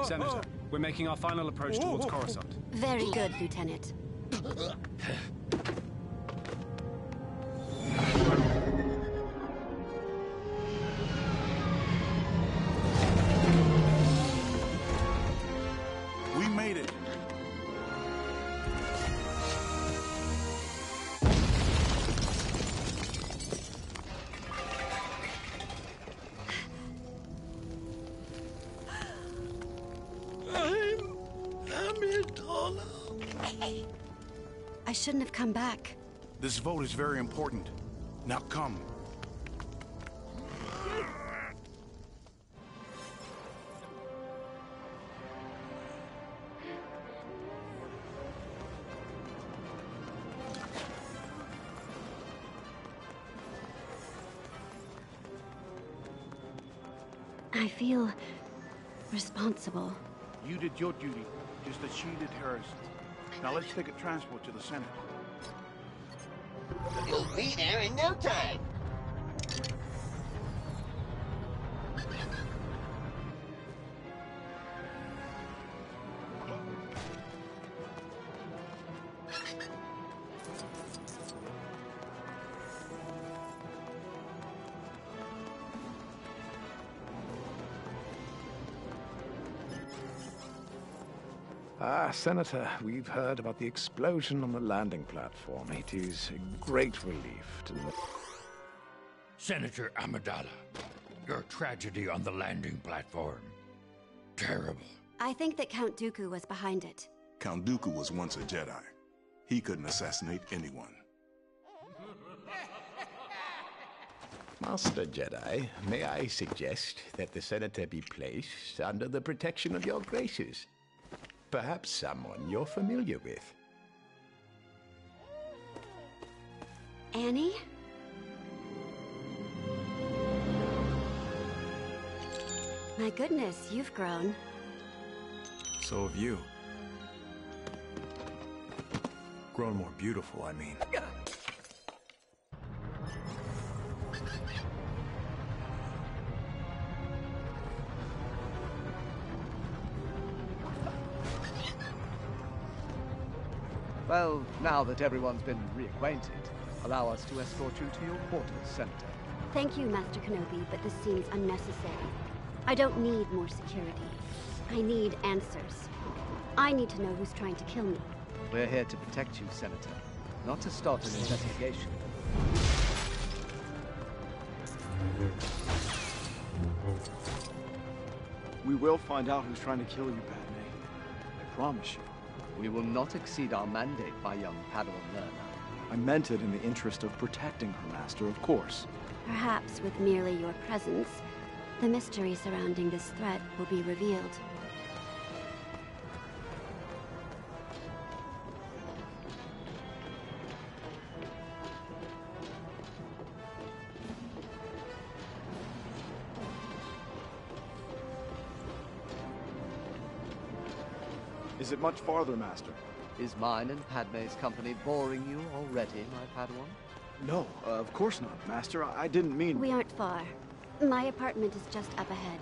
Senator, we're making our final approach towards Coruscant. Very good, Lieutenant. We made it. I shouldn't have come back. This vote is very important. Now come. I feel responsible. You did your duty, just as she did hers. Now let's take a transport to the Senate. You'll be there in no time. Senator, we've heard about the explosion on the landing platform. It is a great relief to know. Senator Amidala, your tragedy on the landing platform. Terrible. I think that Count Dooku was behind it. Count Dooku was once a Jedi. He couldn't assassinate anyone. Master Jedi, may I suggest that the Senator be placed under the protection of your graces? Perhaps someone you're familiar with. Annie? My goodness, you've grown. So have you. Grown more beautiful, I mean. Well, now that everyone's been reacquainted, allow us to escort you to your quarters, Senator. Thank you, Master Kenobi, but this seems unnecessary. I don't need more security. I need answers. I need to know who's trying to kill me. We're here to protect you, Senator, not to start an investigation. We will find out who's trying to kill you, Padme. I promise you. We will not exceed our mandate, my young Padawan learner. I meant it in the interest of protecting her, Master, of course. Perhaps with merely your presence, the mystery surrounding this threat will be revealed. Is it much farther, Master? Is mine and Padme's company boring you already, my Padawan? No, of course not, Master. I didn't mean... We aren't far. My apartment is just up ahead.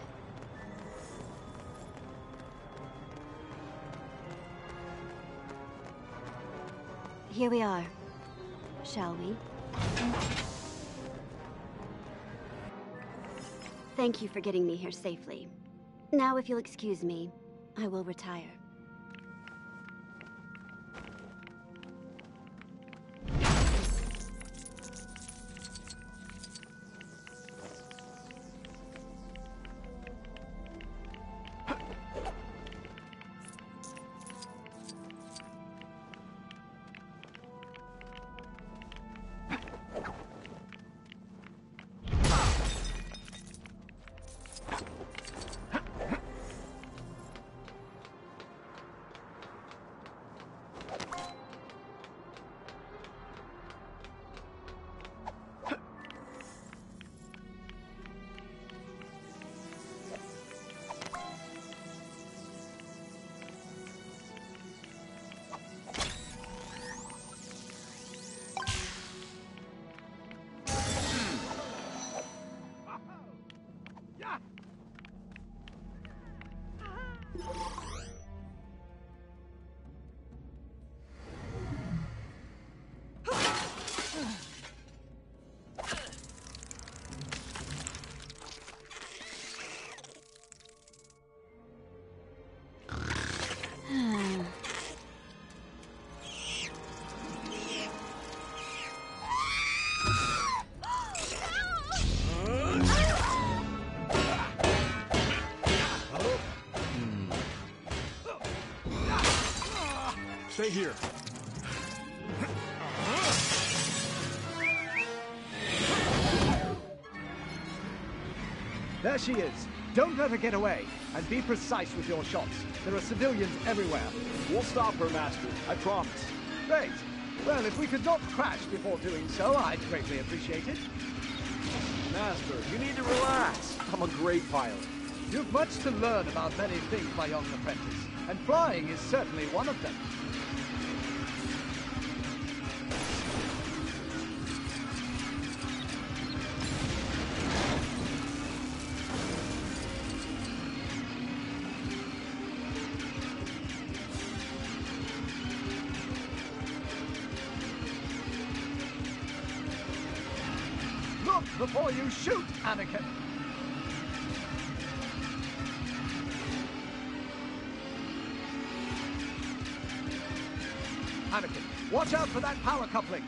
Here we are. Shall we? Thank you for getting me here safely. Now, if you'll excuse me, I will retire. Stay here. There she is. Don't let her get away. And be precise with your shots. There are civilians everywhere. We'll stop her, Master. I promise. Great. Well, if we could not crash before doing so, I'd greatly appreciate it. Master, you need to relax. I'm a great pilot. You've much to learn about many things, my young apprentice. And flying is certainly one of them. Look before you shoot, Anakin! Anakin, watch out for that power coupling!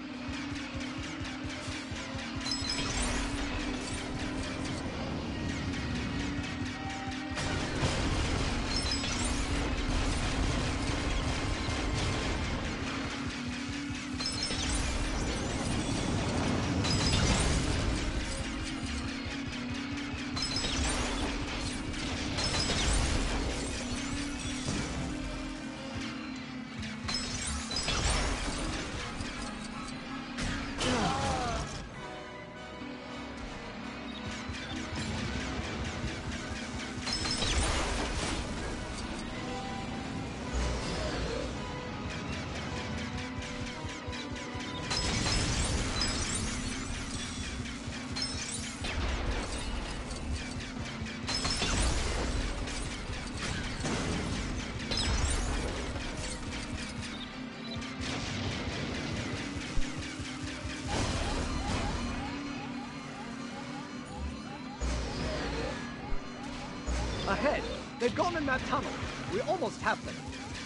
Ahead! They've gone in that tunnel. We almost have them.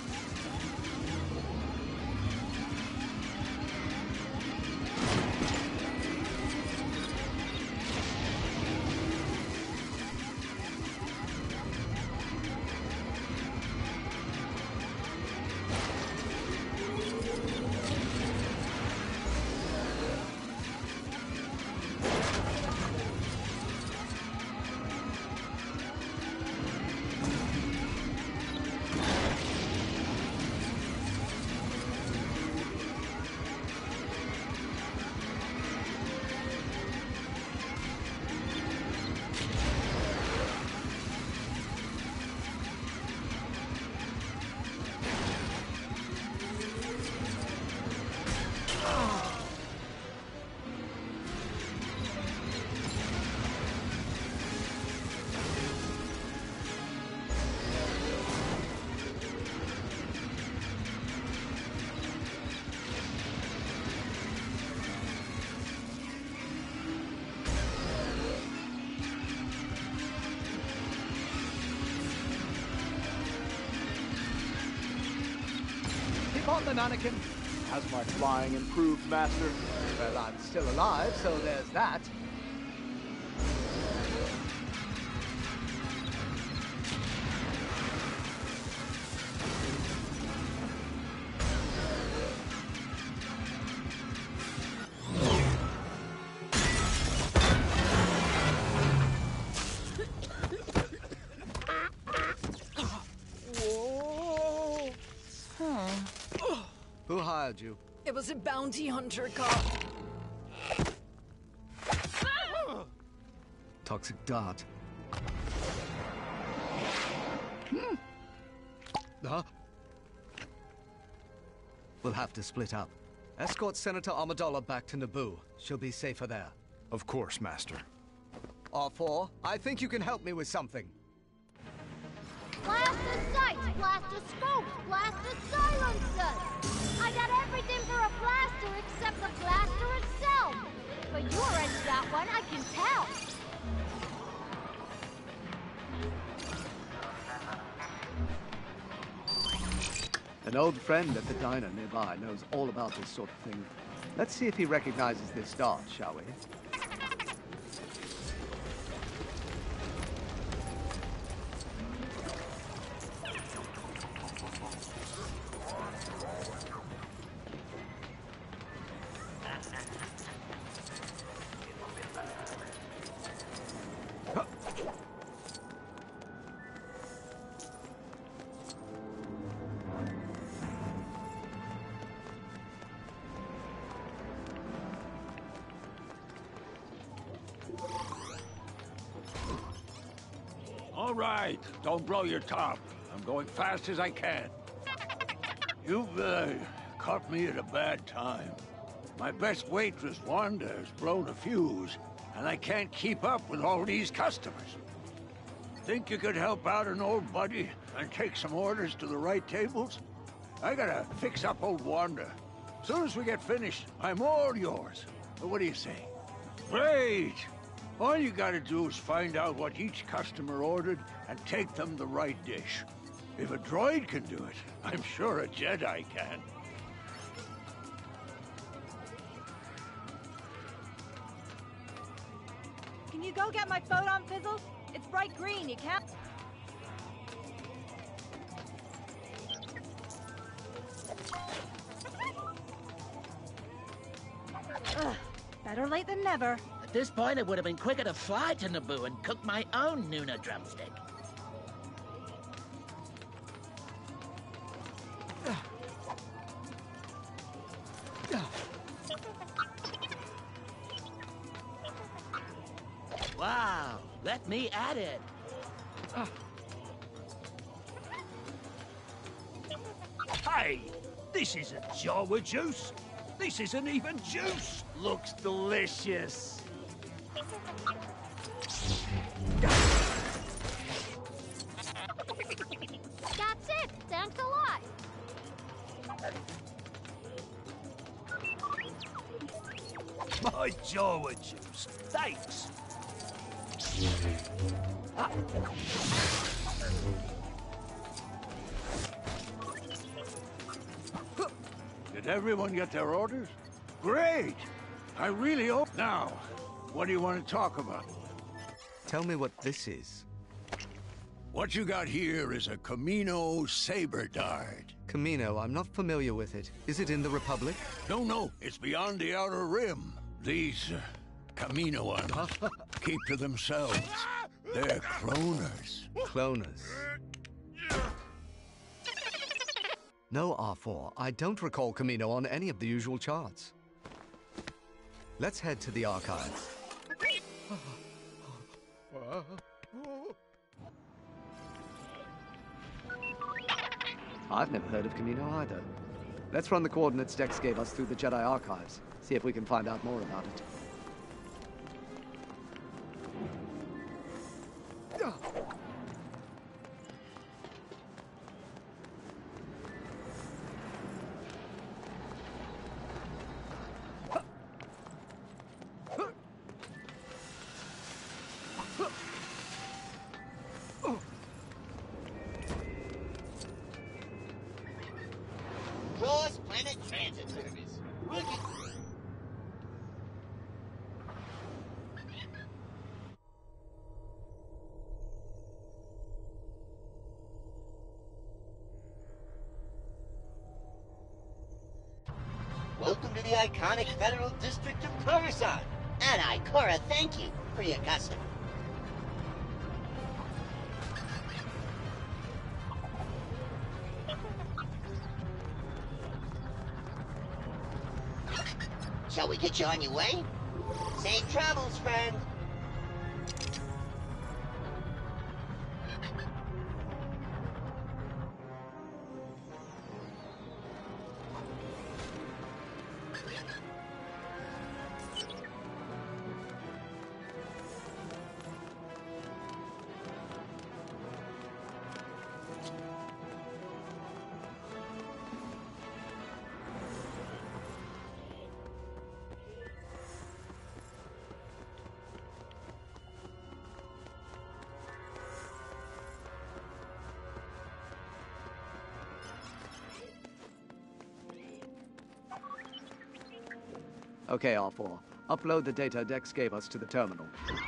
Keep on them, Anakin. Has my flying improved, Master? Well, I'm still alive, so there's that. Who hired you? It was a bounty hunter cop. Toxic dart. Huh? We'll have to split up. Escort Senator Amidala back to Naboo. She'll be safer there. Of course, Master. R4, I think you can help me with something. Blast the sights, blast the scopes, blast the silencers! I got everything for a blaster except the blaster itself! But you already got one, I can tell! An old friend at the diner nearby knows all about this sort of thing. Let's see if he recognizes this dart, shall we? All right, don't blow your top. I'm going fast as I can. You've caught me at a bad time. My best waitress, Wanda, has blown a fuse, and I can't keep up with all these customers. Think you could help out an old buddy and take some orders to the right tables? I gotta fix up old Wanda. Soon as we get finished, I'm all yours. What do you say? Great! All you gotta do is find out what each customer ordered and take them the right dish. If a droid can do it, I'm sure a Jedi can. Can you go get my photon fizzle? It's bright green, you can't... Ugh, better late than never. At this point, it would have been quicker to fly to Naboo and cook my own Nuna drumstick. Wow, let me at it. Hey, this isn't Jawa juice. This isn't even juice. Looks delicious. That's it. Thanks a lot. My Jawa juice. Thanks. Did everyone get their orders? Great! I really hope now. What do you want to talk about? Tell me what this is. What you got here is a Camino saber dart. Camino, I'm not familiar with it. Is it in the Republic? No, it's beyond the Outer Rim. These Caminoans keep to themselves. They're cloners. Cloners. No, R4. I don't recall Camino on any of the usual charts. Let's head to the archives. I've never heard of Camino either. Let's run the coordinates Dex gave us through the Jedi archives. See if we can find out more about it. Cross-planet transit service. Rookie. Welcome to the iconic Federal District of Coruscant. And Ikora, thank you for your custom. Shall we get you on your way? Safe travels, friend. Okay, R4. Upload the data Dex gave us to the terminal.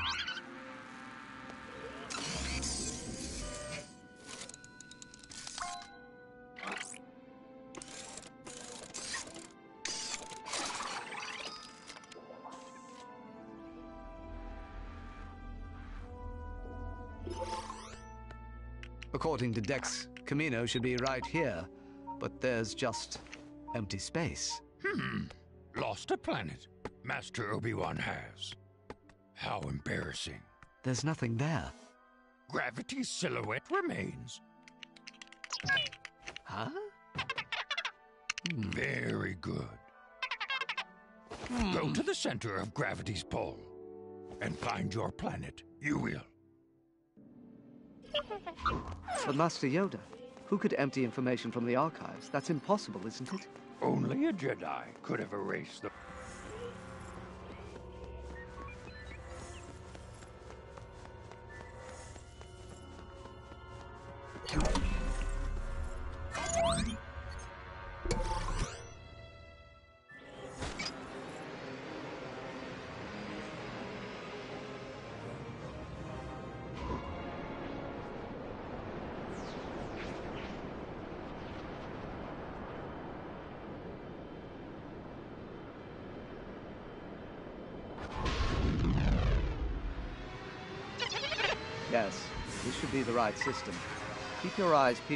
According to Dex, Camino should be right here, but there's just empty space. Lost a planet. Master Obi-Wan has. How embarrassing. There's nothing there. gravity's silhouette remains. Huh? Very good. Go to the center of gravity's pull and find your planet. You will. But Master Yoda, who could empty information from the archives? That's impossible, isn't it? Only a Jedi could have erased the... Yes, this should be the right system. Keep your eyes peeled.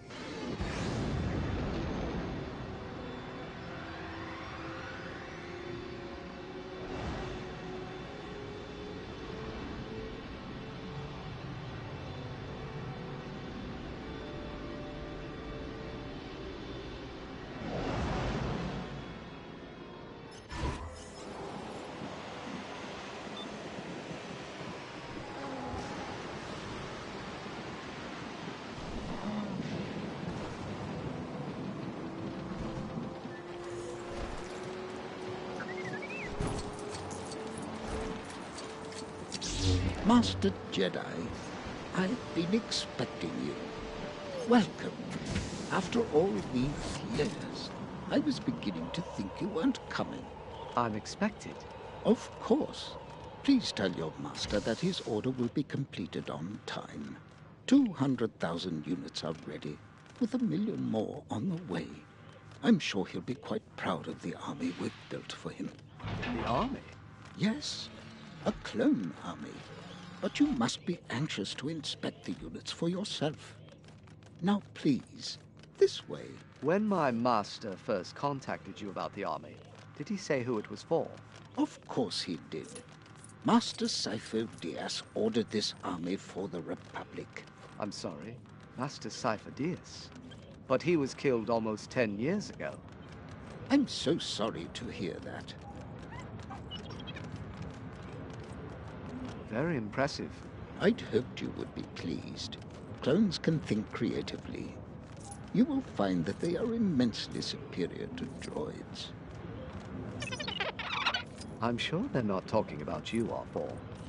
Master Jedi, I've been expecting you. Welcome. After all these years, I was beginning to think you weren't coming. Unexpected? Of course. Please tell your master that his order will be completed on time. 200,000 units are ready, with 1 million more on the way. I'm sure he'll be quite proud of the army we've built for him. The army? Yes, a clone army. But you must be anxious to inspect the units for yourself. Now please, this way. When my master first contacted you about the army, did he say who it was for? Of course he did. Master Sifo Dyas ordered this army for the Republic. I'm sorry, Master Sifo Dyas? But he was killed almost 10 years ago. I'm so sorry to hear that. Very impressive. I'd hoped you would be pleased. Clones can think creatively. You will find that they are immensely superior to droids. I'm sure they're not talking about you, R4.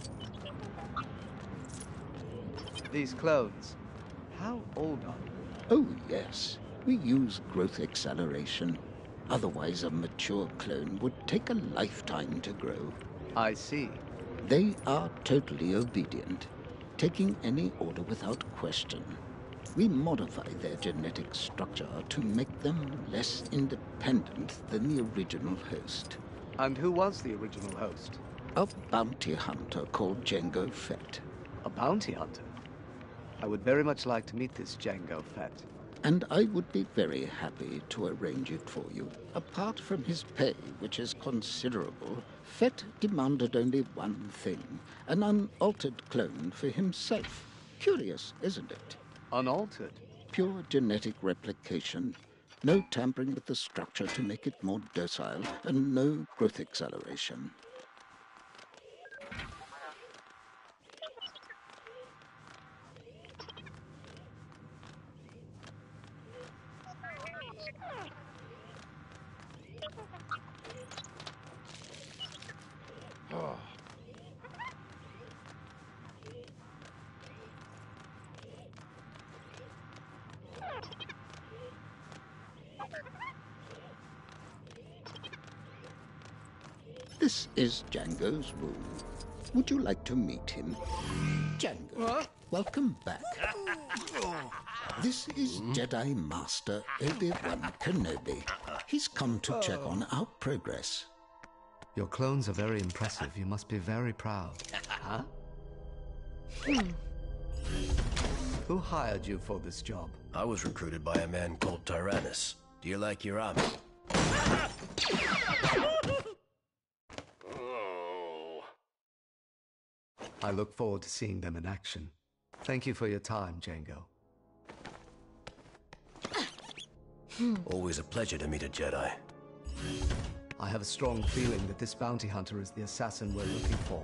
These clones, how old are they? Oh, yes. We use growth acceleration. Otherwise, a mature clone would take a lifetime to grow. I see. They are totally obedient, taking any order without question. We modify their genetic structure to make them less independent than the original host. And who was the original host? A bounty hunter called Jango Fett. A bounty hunter? I would very much like to meet this Jango Fett. And I would be very happy to arrange it for you. Apart from his pay, which is considerable, Fett demanded only one thing, an unaltered clone for himself. Curious, isn't it? Unaltered? Pure genetic replication. No tampering with the structure to make it more docile, and no growth acceleration. This is Jango's room. Would you like to meet him? Jango, welcome back. This is Jedi Master Obi-Wan Kenobi. He's come to check on our progress. Your clones are very impressive. You must be very proud. Huh? Who hired you for this job? I was recruited by a man called Tyrannus. Do you like your army? I look forward to seeing them in action. Thank you for your time, Django. Always a pleasure to meet a Jedi. I have a strong feeling that this bounty hunter is the assassin we're looking for.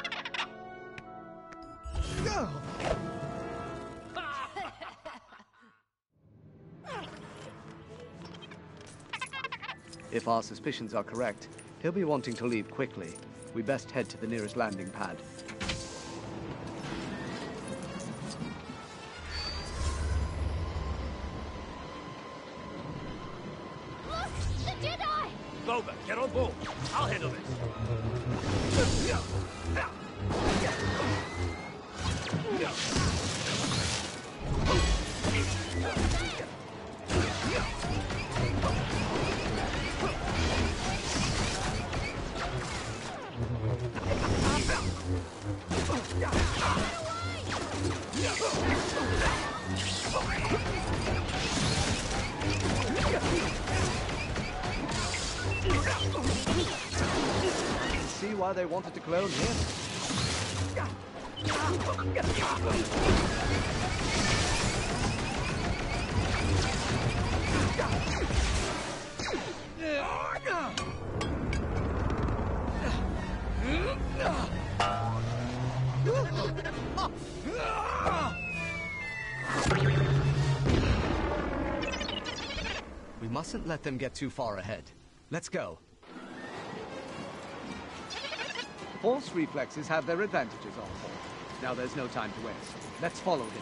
If our suspicions are correct, he'll be wanting to leave quickly. We best head to the nearest landing pad. Look! The Jedi! Boba, get on board. I'll handle this. See why they wanted to clone him? We mustn't let them get too far ahead. Let's go. Force reflexes have their advantages on board. Now there's no time to waste. Let's follow him.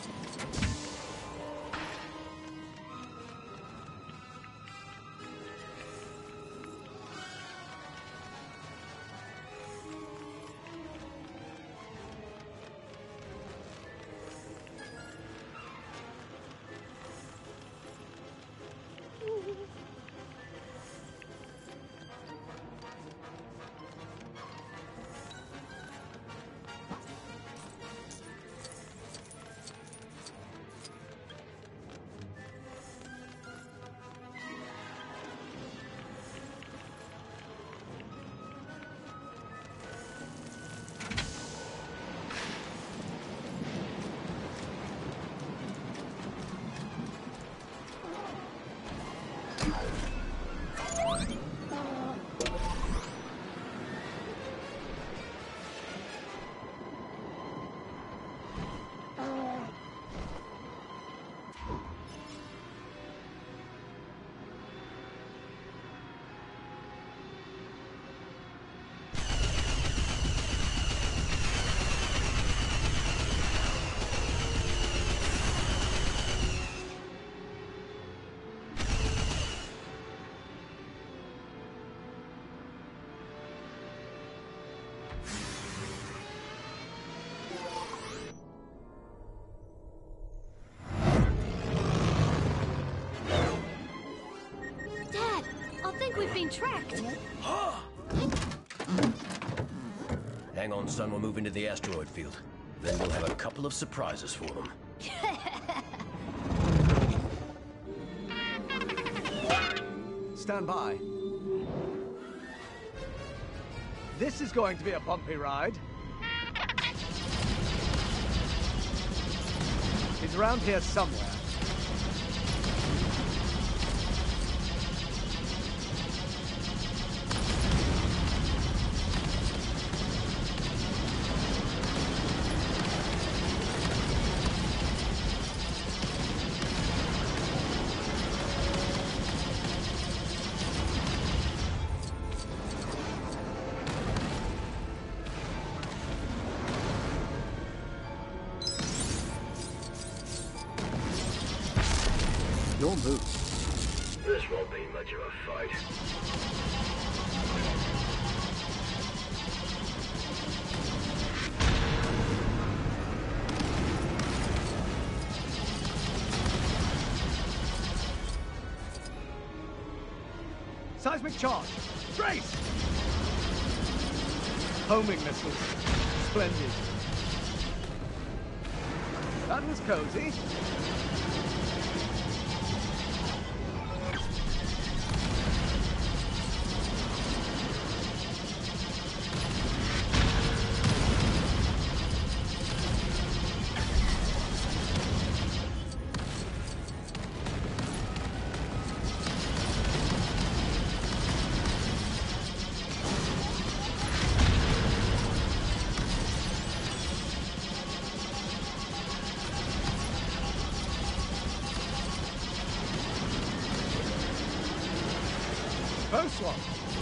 We've been tracked. Hang on, son. We'll move into the asteroid field. Then we'll have a couple of surprises for them. Stand by. This is going to be a bumpy ride. He's around here somewhere. Your move. This won't be much of a fight. Seismic charge! Brace! Homing missiles. Splendid. That was cozy. Close one.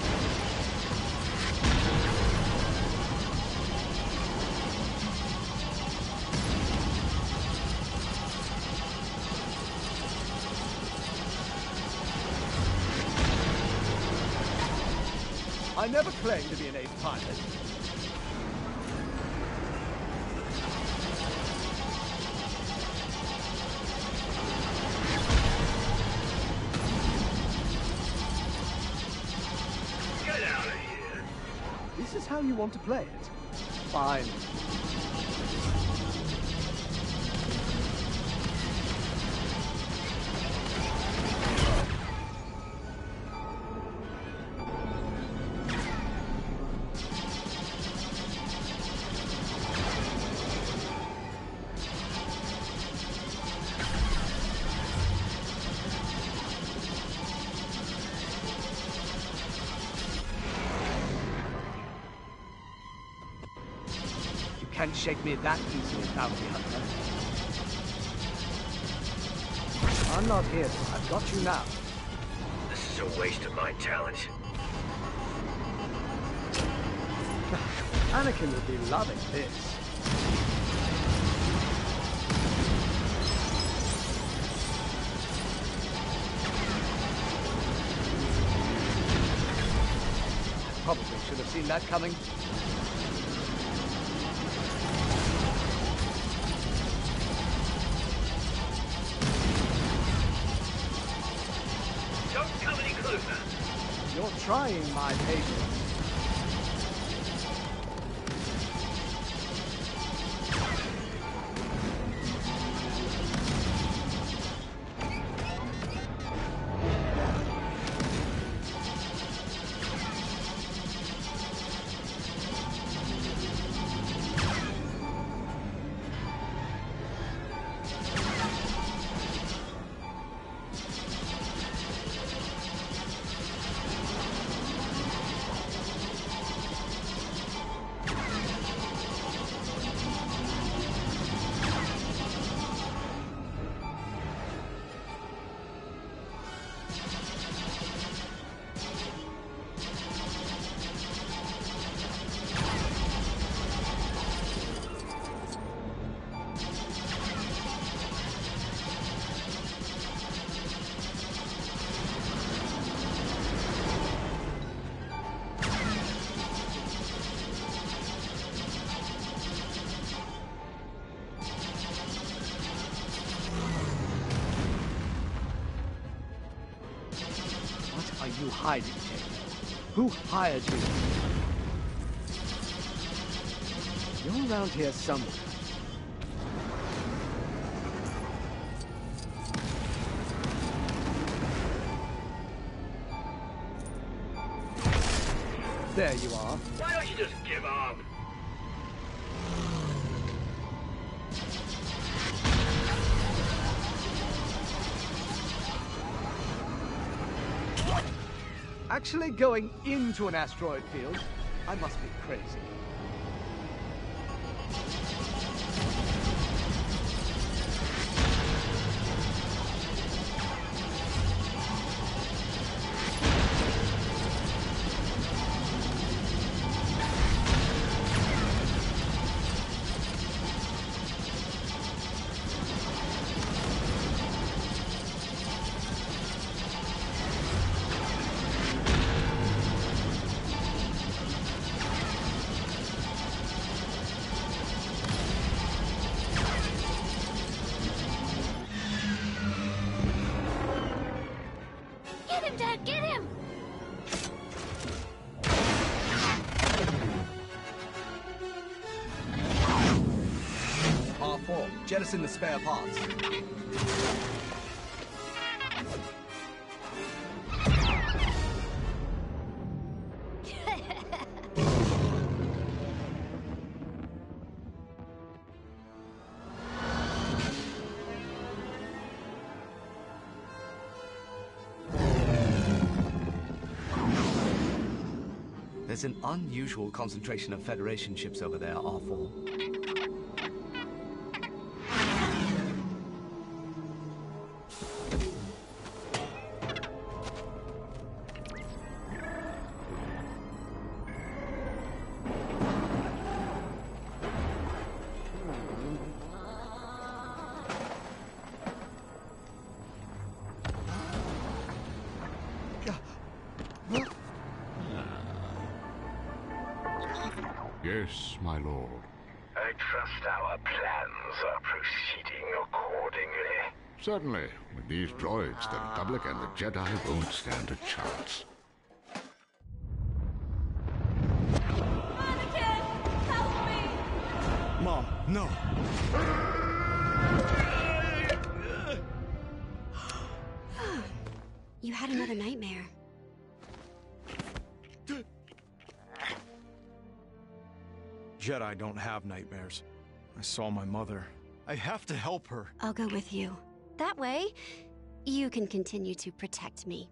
I never claimed to be an ace pilot. Get out of here. This is how you want to play it? Fine. Can't shake me that easily, bounty hunter. I'm not here. I've got you now. This is a waste of my talent. Anakin would be loving this. Probably should have seen that coming. You're trying my patience. What are you hiding, Jake? Who hired you? You're around here somewhere. There you are. Why don't you just give up? Actually going into an asteroid field? I must be crazy. Get him, Dad! Get him! R4, jettison the spare parts. There's an unusual concentration of Federation ships over there, R4. Yes, my lord. I trust our plans are proceeding accordingly. Certainly. With these droids, the Republic and the Jedi won't stand a chance. Mom, no! You had another nightmare. Jedi don't have nightmares. I saw my mother. I have to help her. I'll go with you. That way, you can continue to protect me.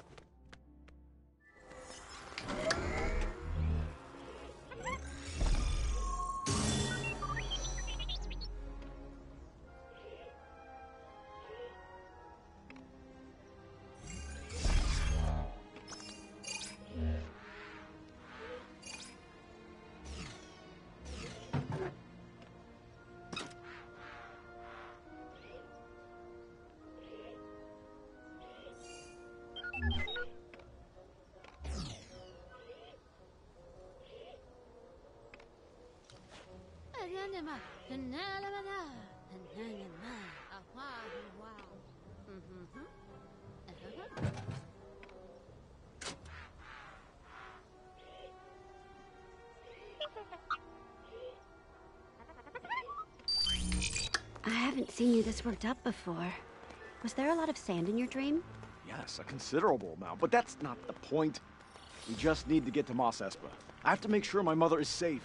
I haven't seen you this worked up before. Was there a lot of sand in your dream? Yes, a considerable amount, but that's not the point. We just need to get to Mos Espa. I have to make sure my mother is safe.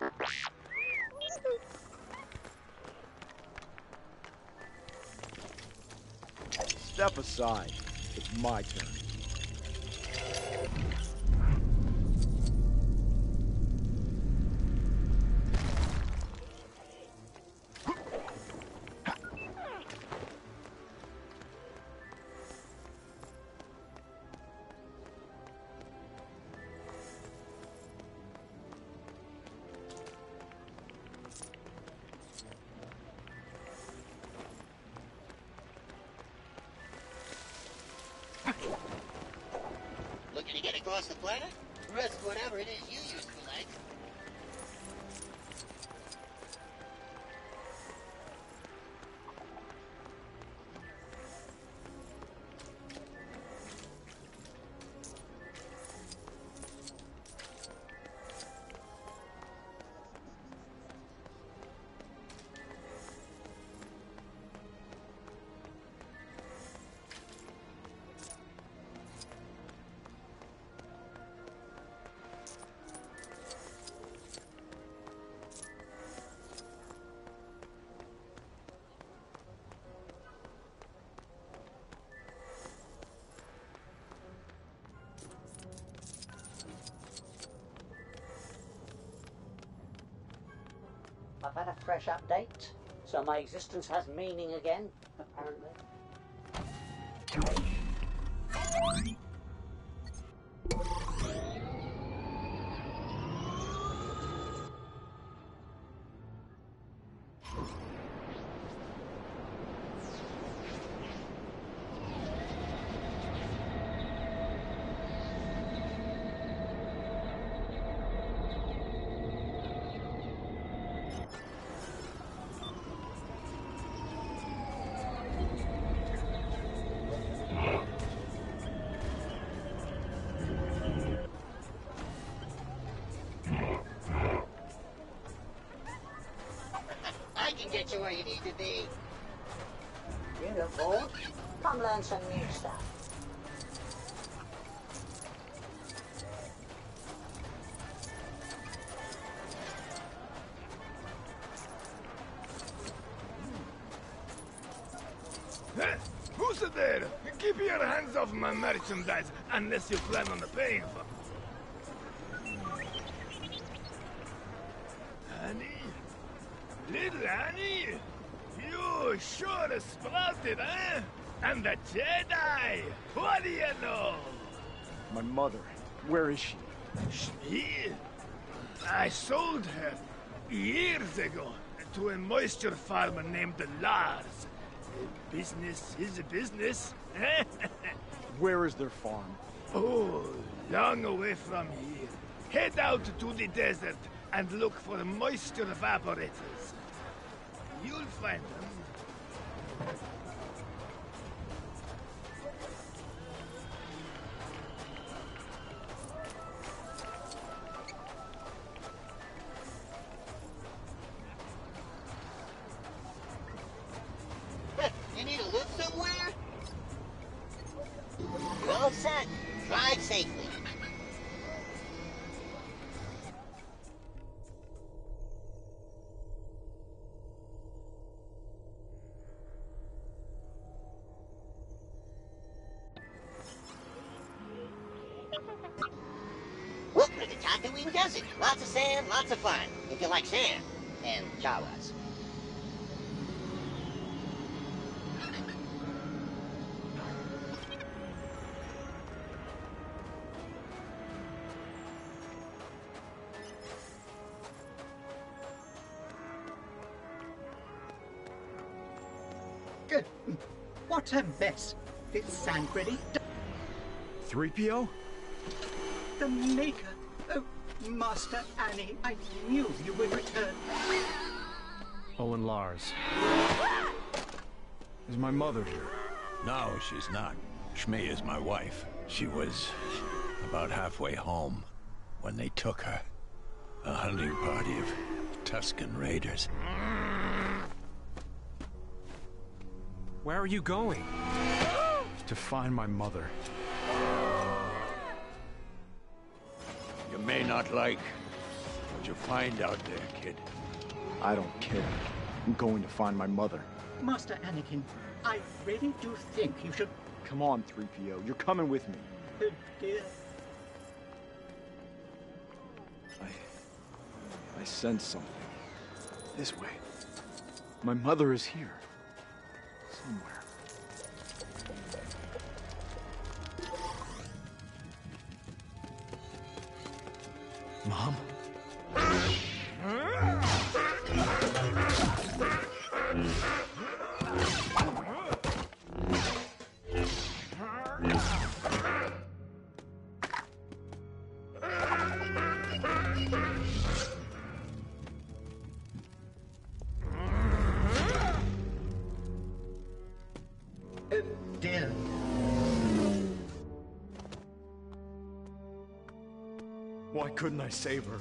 Step aside. It's my turn. Looking to get across the planet? Risk whatever it is you used to like. I've had a fresh update, so my existence has meaning again, apparently. I can get you where you need to be. You look bored. Come learn some new stuff. Who's there? Keep your hands off my merchandise, unless you plan on paying for it. Annie? Little Annie? You sure sprouted, eh? And the Jedi? What do you know? My mother. Where is she? She? I sold her years ago to a moisture farmer named Lars. Business is a business. Where is their farm? Oh, long away from here. Head out to the desert and look for moisture evaporators. You'll find them. You need to look somewhere? You're all set. Drive safely. Welcome to the Tatooine Desert. Lots of sand, lots of fun. If you like sand. And Jawas. What a mess. This sand ready? 3PO? The Maker. Oh, Master Annie, I knew you would return. Owen Lars. Is my mother here? No, she's not. Shmi is my wife. She was about halfway home when they took her. A hunting party of Tusken Raiders. Where are you going? To find my mother. You may not like what you find out there, kid. I don't care. I'm going to find my mother. Master Anakin, I really do think you should... Come on, 3PO. You're coming with me. Oh, dear. I sense something. This way. My mother is here. Somewhere. Mom? Dear. Why couldn't I save her?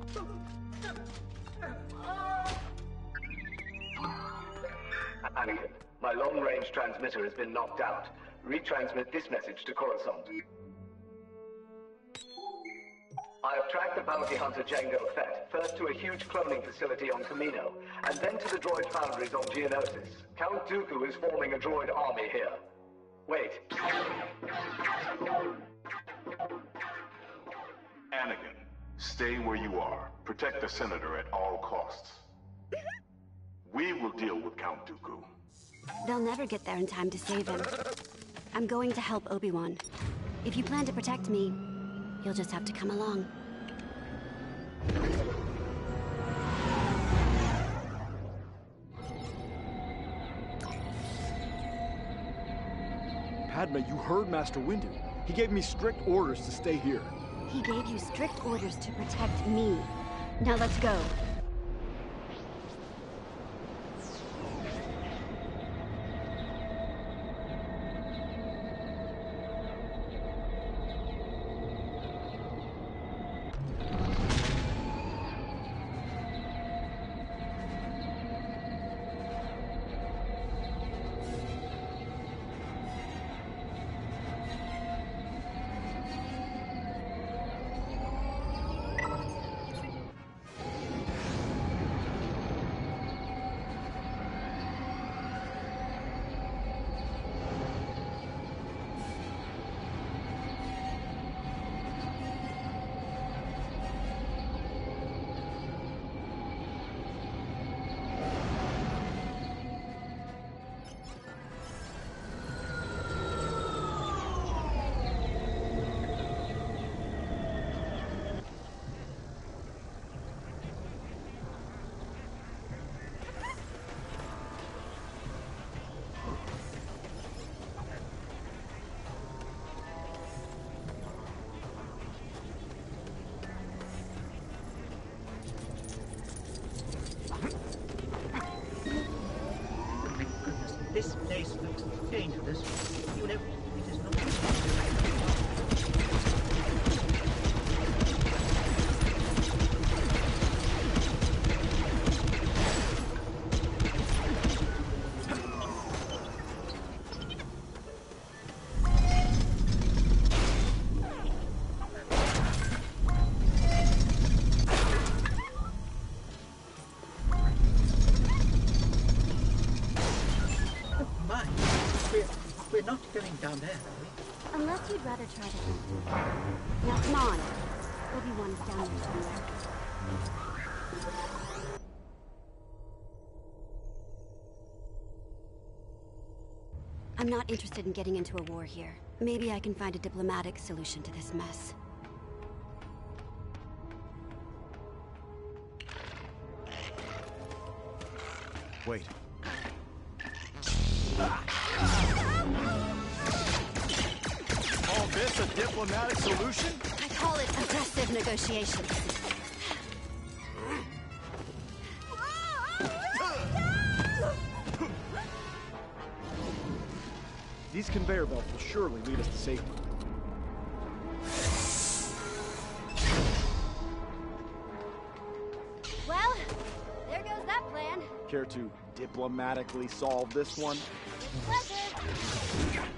Anakin, my long-range transmitter has been knocked out. Retransmit this message to Coruscant. I have tracked the bounty hunter Jango Fett, first to a huge cloning facility on Kamino, and then to the droid foundries on Geonosis. Count Dooku is forming a droid army here. Wait. Anakin, stay where you are. Protect the Senator at all costs. We will deal with Count Dooku. They'll never get there in time to save him. I'm going to help Obi-Wan. If you plan to protect me, you'll just have to come along. Padme, you heard Master Windu. He gave me strict orders to stay here. He gave you strict orders to protect me. Now let's go. down there, are we? Unless you'd rather try to... Now come on. Obi-Wan is down there somewhere. I'm not interested in getting into a war here. Maybe I can find a diplomatic solution to this mess. Wait. All this a diplomatic solution? I call it aggressive negotiations. These conveyor belts will surely lead us to safety. Well, there goes that plan. Care to diplomatically solve this one? Pleasure.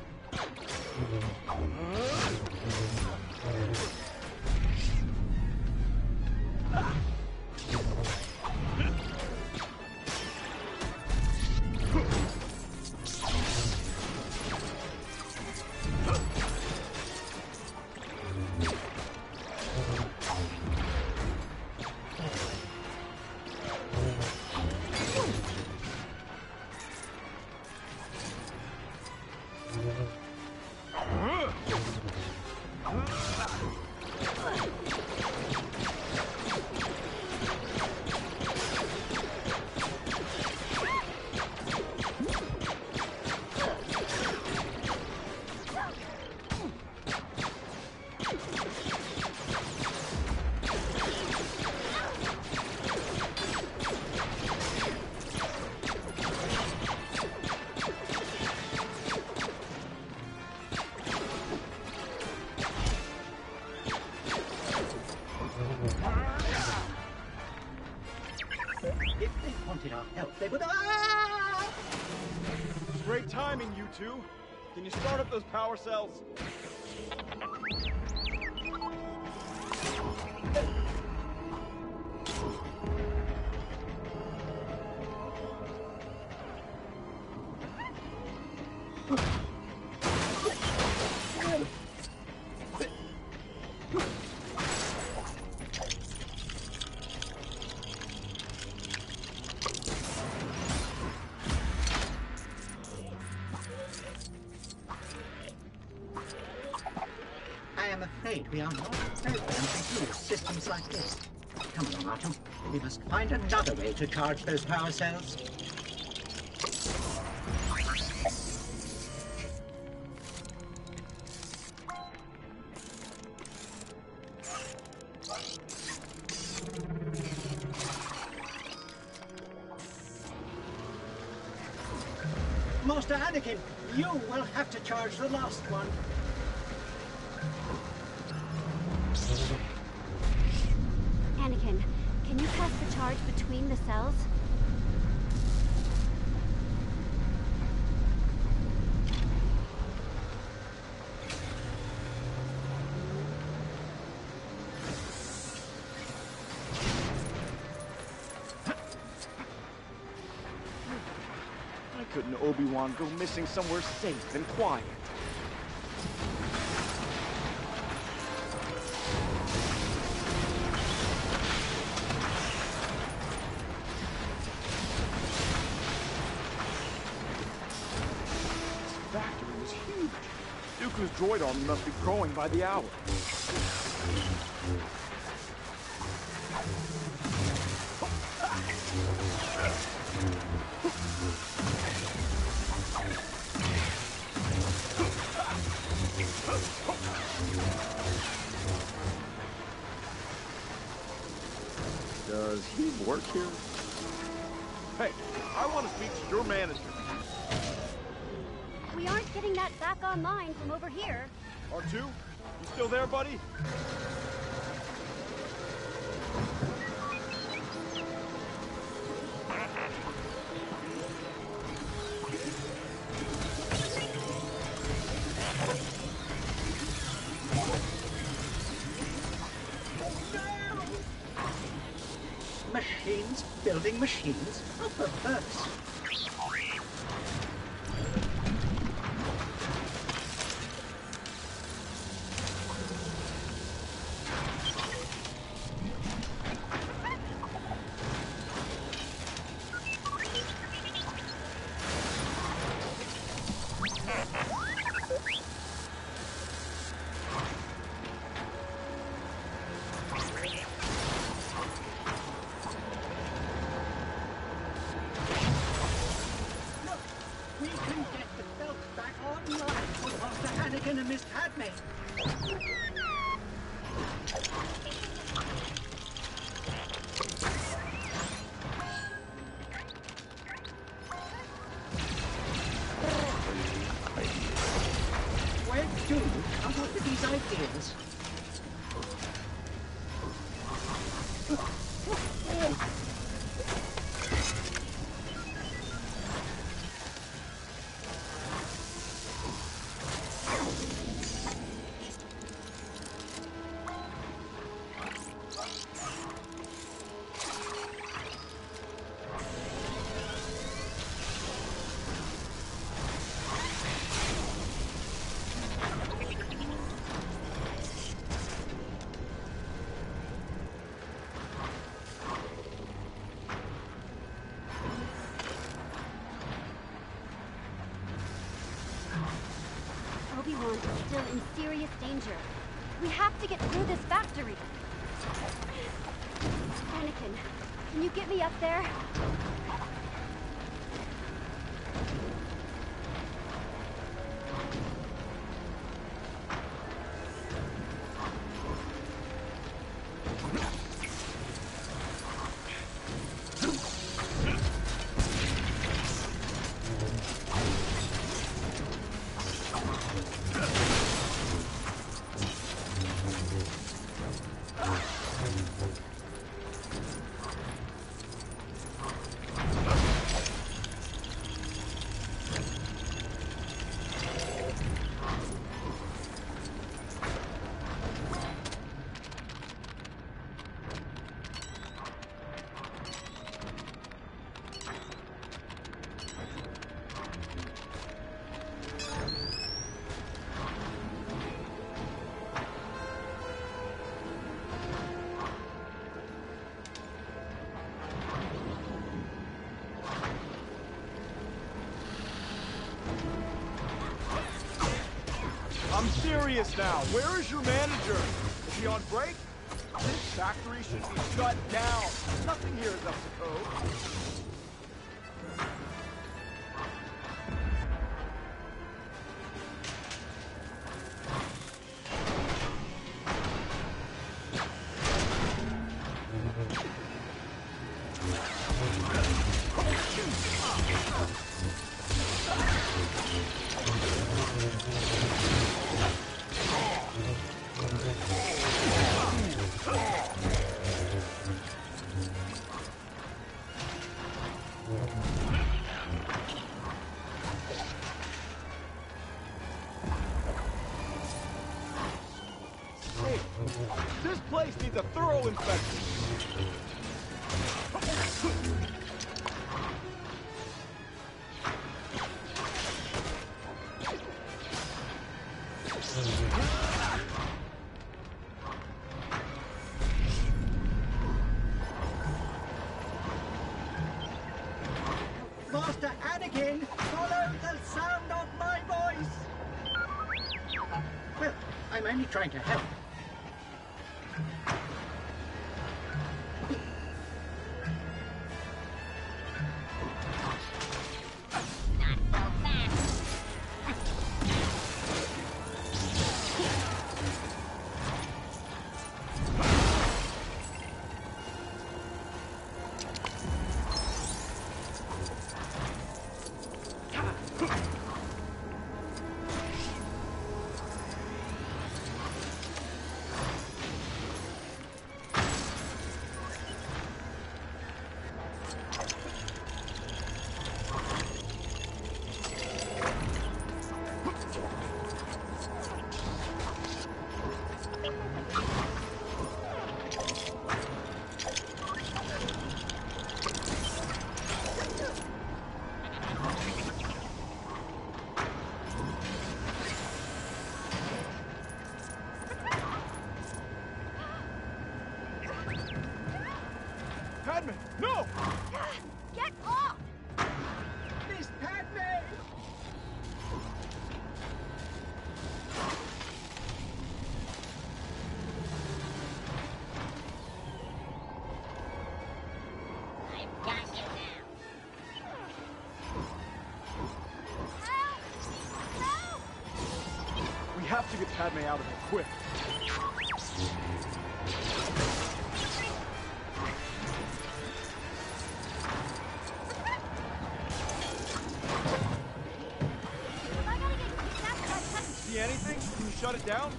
If they wanted our help, they would... Great timing, you two. Can you start up those power cells? I am afraid we are not programmed to use systems like this. Come along, Artyom. We must find another way to charge those power cells. Master Anakin, you will have to charge the last one. Anakin, can you pass the charge between the cells? Why couldn't Obi-Wan go missing somewhere safe and quiet? Dooku's droid army must be growing by the hour. Does he work here? Hey, I want to speak to your manager. We aren't getting that back online from over here. R2? You still there, buddy? Machines building machines? Oh, for first. had me. Where do you come up with these ideas? Obi-Wan is still in serious danger. We have to get through this factory. Anakin, can you get me up there? I'm serious now. Where is your manager? Is she on break? This factory should be shut down. Nothing here is up to code. Hey, this place needs a thorough inspection. Master Anakin, follow the sound of my voice! Well, I'm only trying to help. Padme out of it, quick. See anything? Can you shut it down?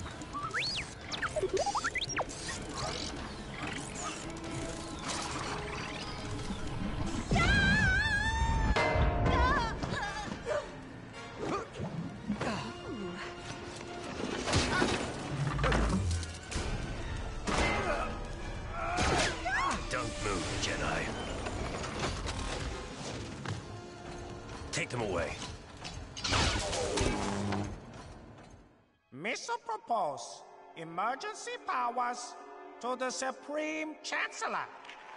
Don't move, Jedi. Take them away. Mission propose emergency powers to the Supreme Chancellor.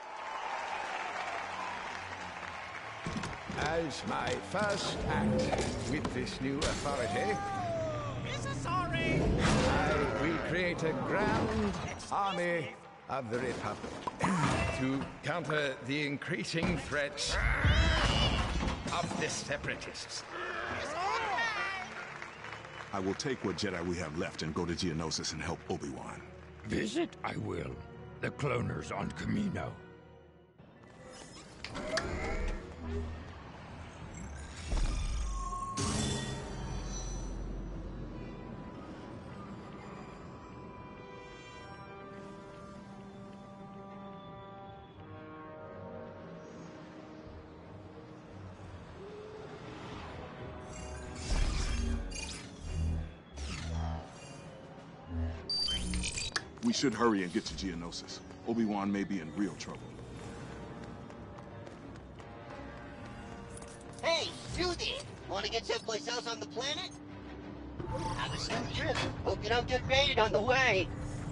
As my first act with this new authority, Sorry. I will create a grand army of the Republic to counter the increasing threats of the Separatists. I will take what Jedi we have left and go to Geonosis and help Obi-Wan. Visit I will. The cloners on Kamino. We should hurry and get to Geonosis. Obi-Wan may be in real trouble. Hey, you there! Want to get someplace else on the planet? Have a safe trip. Hope you don't get raided on the way.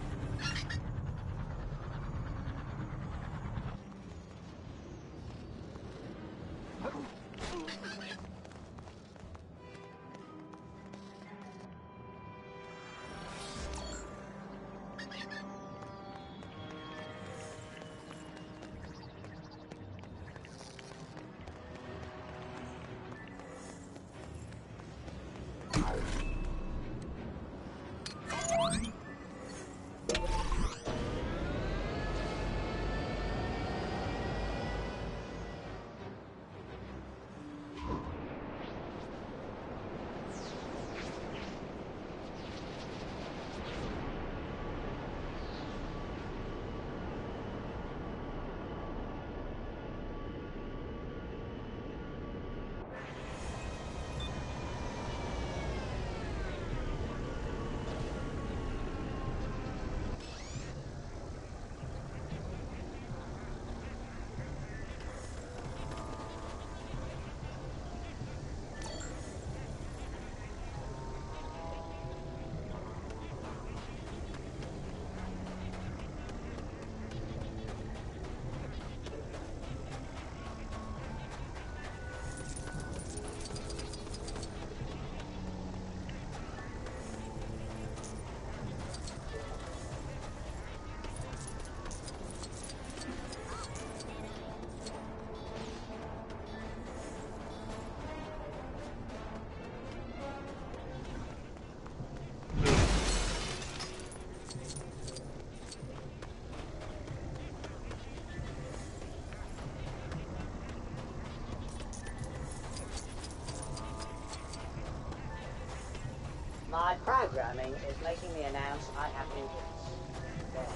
My programming is making me announce I have audience. There.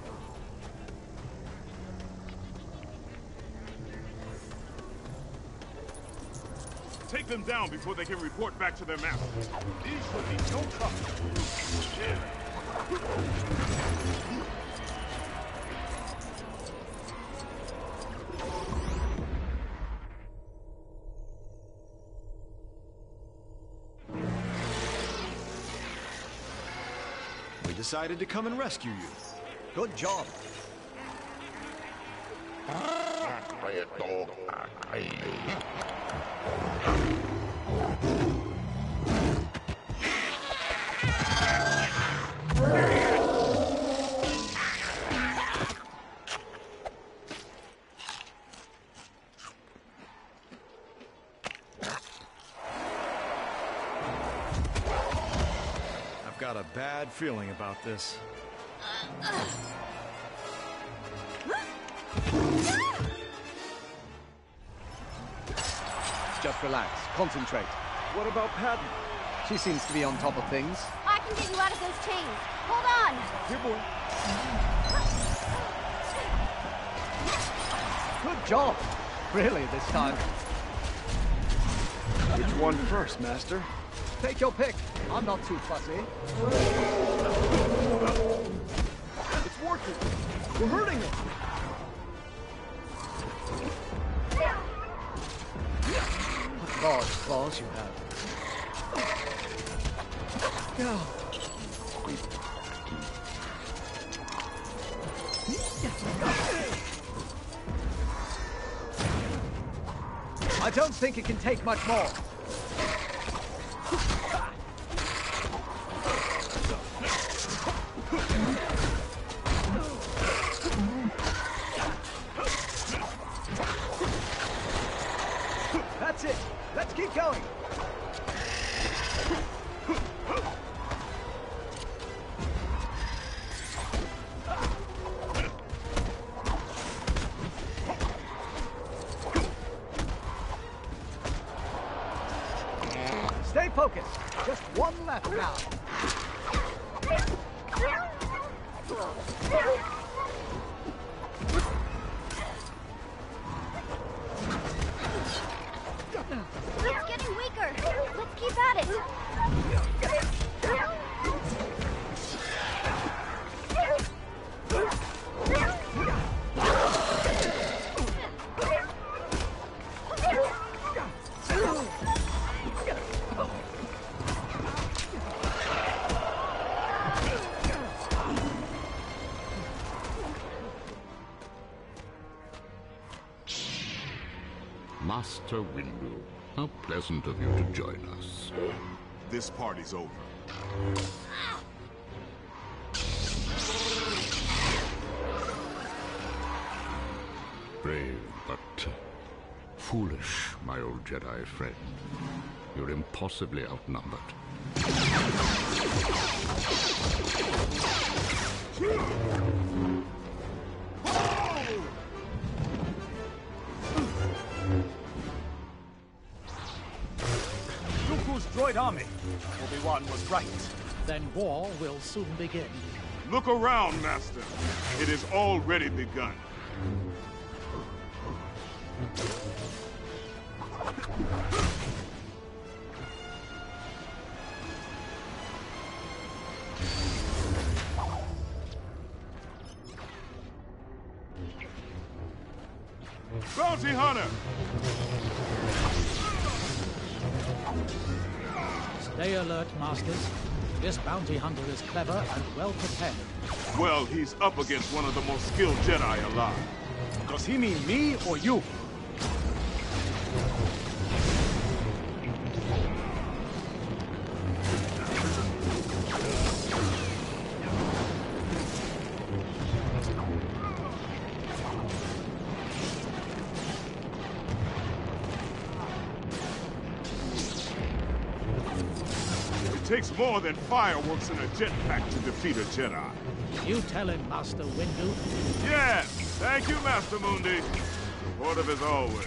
Take them down before they can report back to their master. These should be no trouble. We decided to come and rescue you. Good job. I've got a bad feeling about this. Just relax. Concentrate. What about Patton? She seems to be on top of things. I can get you out of those chains. Hold on. Here, boy. Good job. Really, this time. Which one first, Master? Take your pick. I'm not too fussy. It's working. We're hurting him. What large claws you have. I don't think it can take much more. That's it. Let's keep going. Stay focused. Just one left now. It's getting weaker. Let's keep at it. Master Windu, how pleasant of you to join us. This party's over. Brave, but foolish, my old Jedi friend. You're impossibly outnumbered. Dooku's droid army. Obi-Wan was right. Then war will soon begin. Look around, Master. It has already begun. Bounty Hunter! Stay alert, Masters. This bounty hunter is clever and well prepared. Well, he's up against one of the most skilled Jedi alive. Does he mean me or you? It takes more than fireworks and a jetpack to defeat a Jedi. You tell him, Master Windu. Yes! Thank you, Master Mundi. Supportive as always.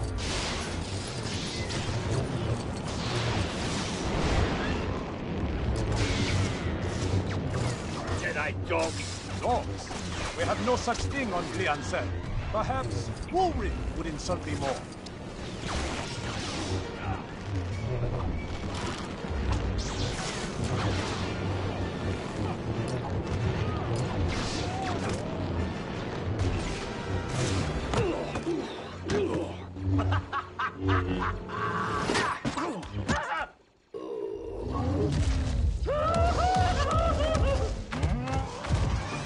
Jedi dogs. Dogs? We have no such thing on Briancel. Perhaps Woolrich would insult me more.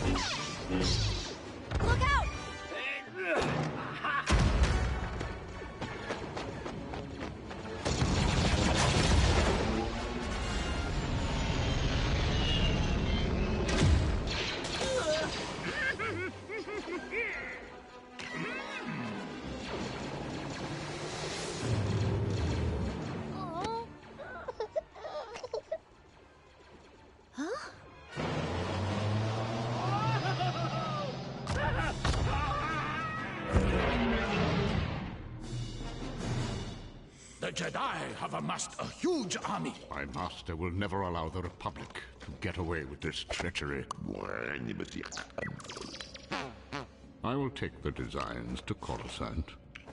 Look out! Jedi have amassed a huge army. My master will never allow the Republic to get away with this treachery. I will take the designs to Coruscant.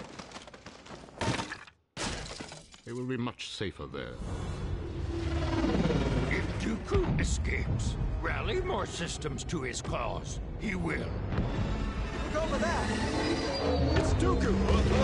They will be much safer there. If Dooku escapes, rally more systems to his cause. He will. Look over there! It's Dooku!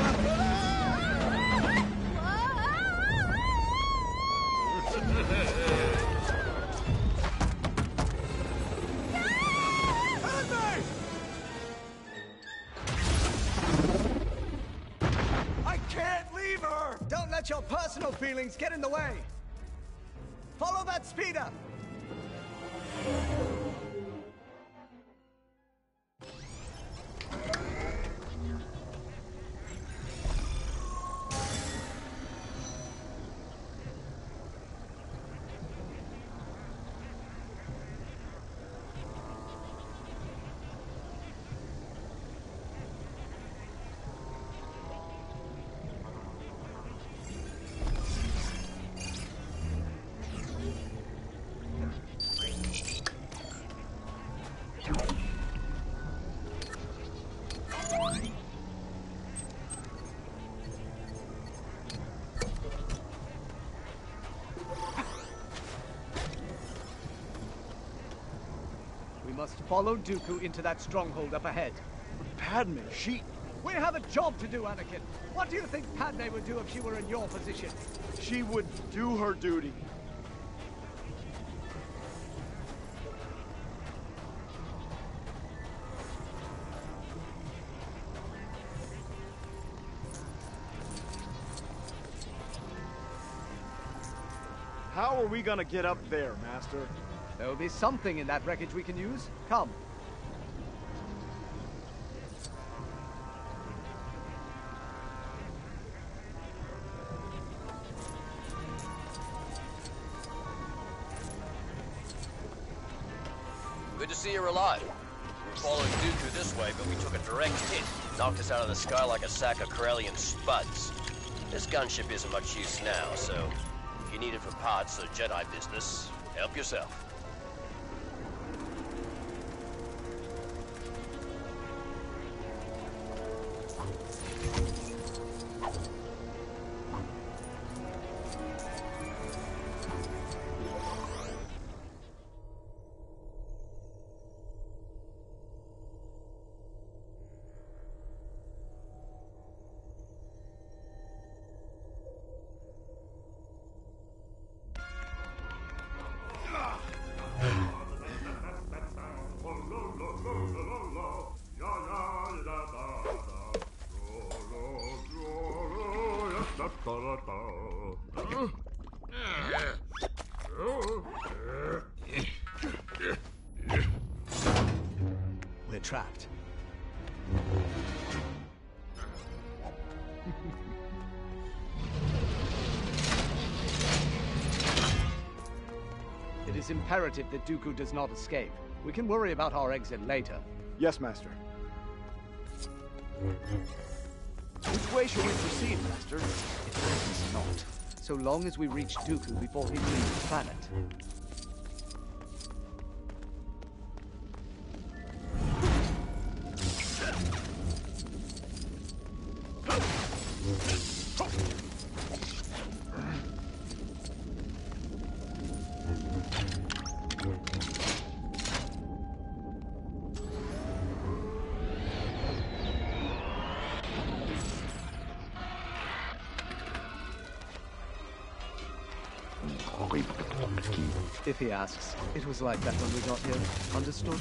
I can't leave her! Don't let your personal feelings get in the way! Follow that speeder! Must follow Dooku into that stronghold up ahead. Padme, she... We have a job to do, Anakin. What do you think Padme would do if she were in your position? She would do her duty. How are we gonna get up there, Master? There will be something in that wreckage we can use. Come. Good to see you're alive. We were following Dooku this way, but we took a direct hit. Knocked us out of the sky like a sack of Corellian spuds. This gunship isn't much use now, so if you need it for parts or Jedi business, help yourself. We're trapped. It is imperative that Dooku does not escape. We can worry about our exit later. Yes, Master. Which way should we proceed, Master? It matters not, so long as we reach Dooku before he leaves the planet. If he asks, it was like that when we got here. Understood?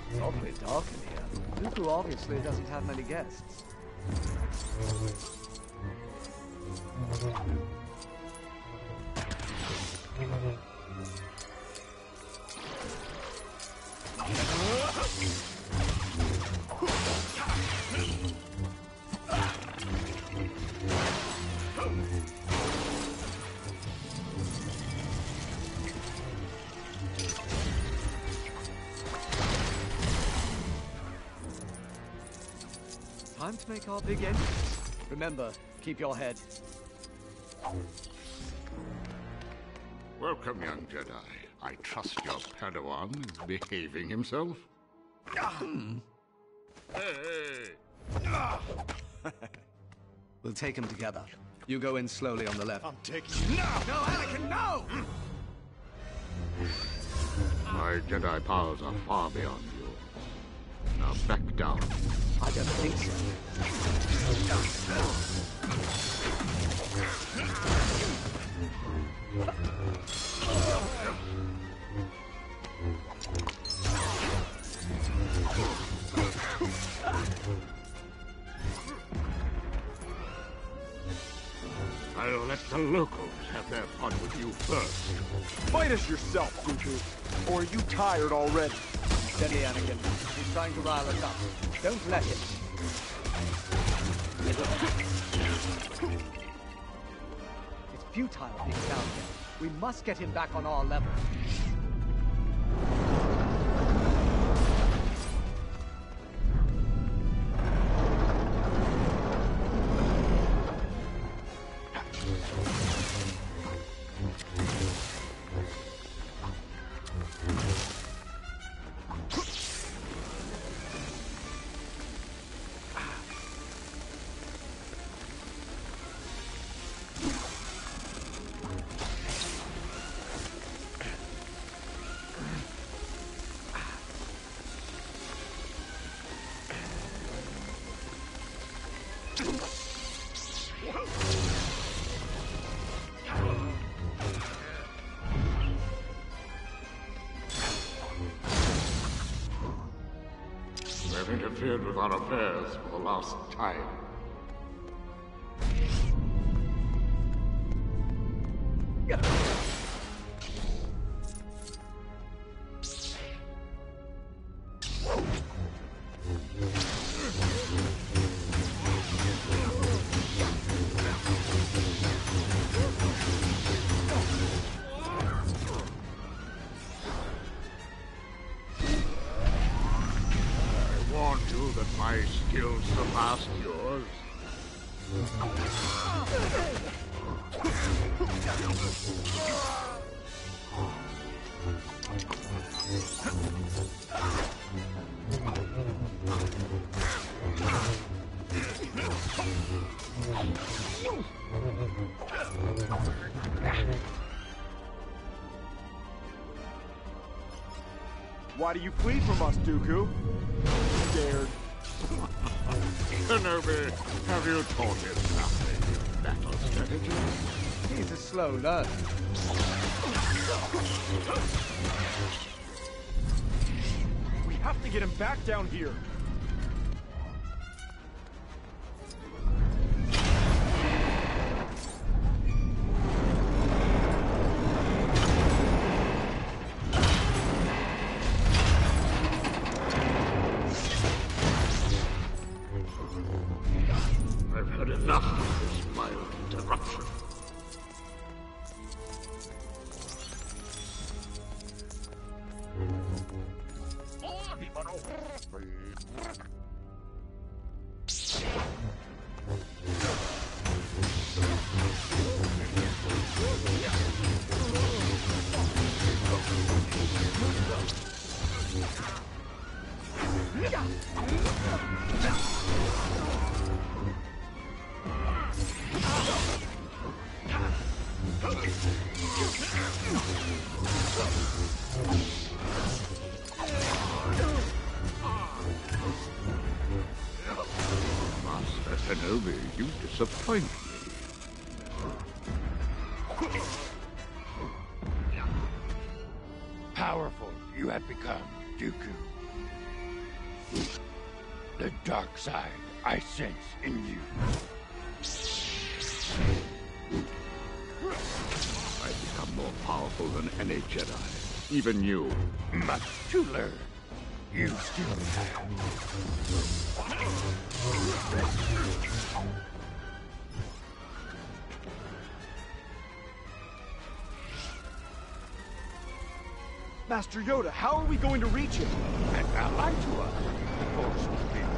It's awfully dark in here. Dooku obviously doesn't have many guests. Time to make our big entry. Remember, keep your head. Welcome, young Jedi. I trust your Padawan is behaving himself. Hey! We'll take him together. You go in slowly on the left. I'm taking you. No! No, Anakin, no! My Jedi powers are far beyond you. Now back down. I don't think so. I'll let the locals have their fun with you first. Fight us yourself, Dooku. Or are you tired already? Steady, Anakin. He's trying to rile us up. Don't let him. It's futile being down here. We must get him back on our level. They've interfered with our affairs for the last time. That my skills surpassed yours. Why do you flee from us, Dooku? Scared. Kenobi, have you taught him nothing? Battle strategy? He's a slow learner. We have to get him back down here. I've had enough of this mild interruption. Master Kenobi, you disappoint me. Powerful you have become, Dooku. The dark side I sense in you. I've become more powerful than any Jedi. Even you. Much to learn. You still have. Master Yoda, how are we going to reach him? An ally to us. Force will be.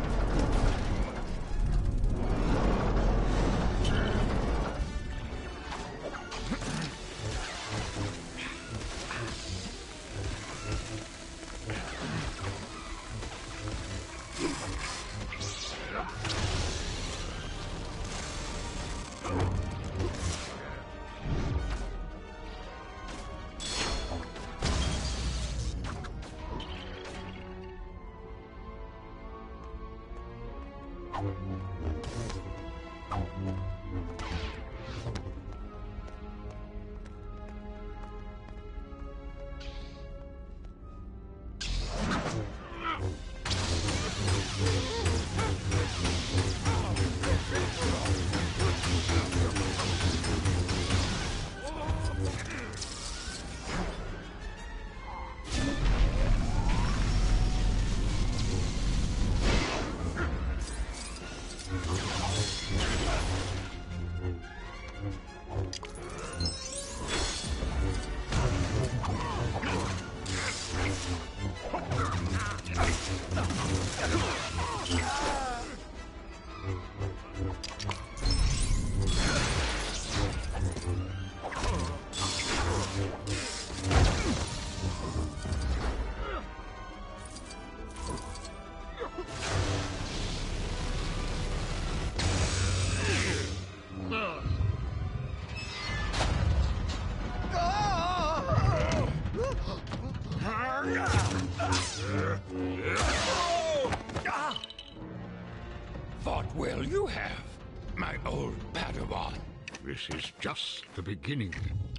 Fought well you have, my old Padawan. This is just the beginning.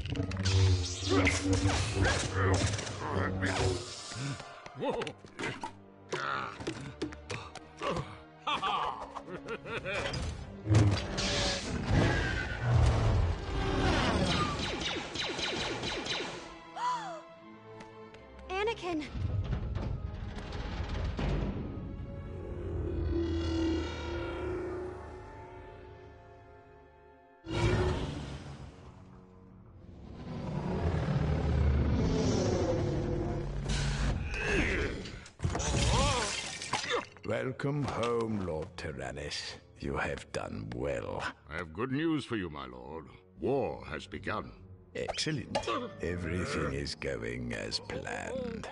Anakin! Welcome home, Lord Tyrannus. You have done well. I have good news for you, my lord. War has begun. Excellent. Everything is going as planned.